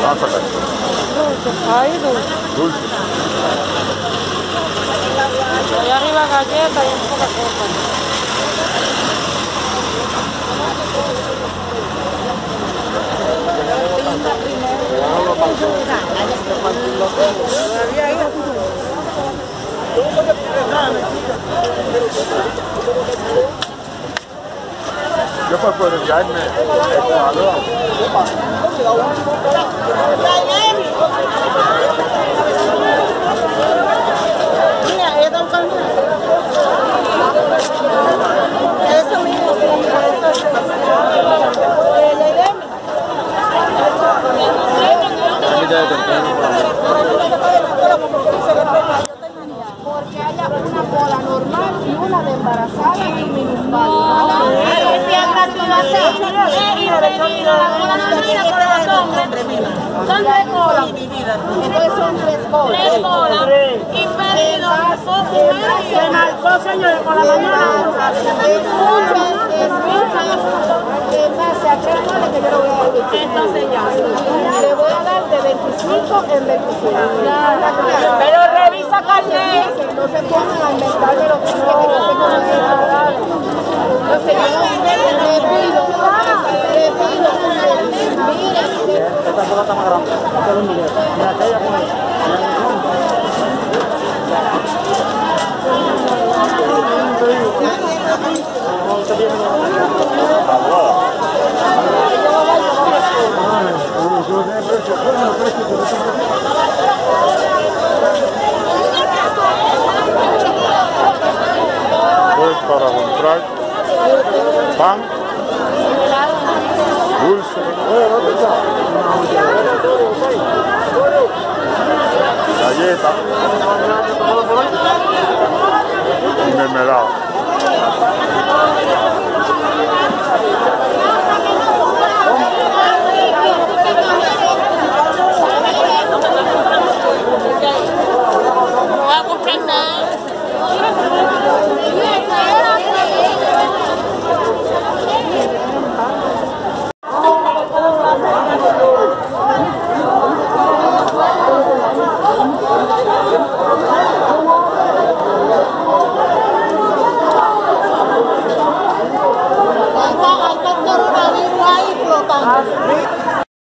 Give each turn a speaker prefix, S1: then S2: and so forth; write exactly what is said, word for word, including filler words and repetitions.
S1: Vamos a sacar.
S2: Dulce, ahí dulce.
S1: Dulce.
S2: Allá arriba galletas y un poco de cosa.
S1: Yo puedo poder enviarme el valor.
S3: Mira, es don Carlos. Eso mismo, porque haya una cola normal y una de embarazada y minusválida.
S2: Son tres colas.
S3: Entonces son tres colas.
S2: Tres colas. Impedido.
S3: Se marcó, señores, por la mañana. En base a tres colas que yo le voy a dar.
S2: Entonces ya.
S3: Le voy a dar de veinticinco en veinticinco.
S2: Pero revisa carnet.
S3: No se pongan a inventarme lo que es que no sé cómo es. Entonces yo le pido, le pido, mire.
S4: Esta sola está más grande. Esta es un video. Mira, aquella con ella.
S1: Pues para comprar pan, dulce, galleta y mermelada.
S2: No voy a comprar nada.
S3: No,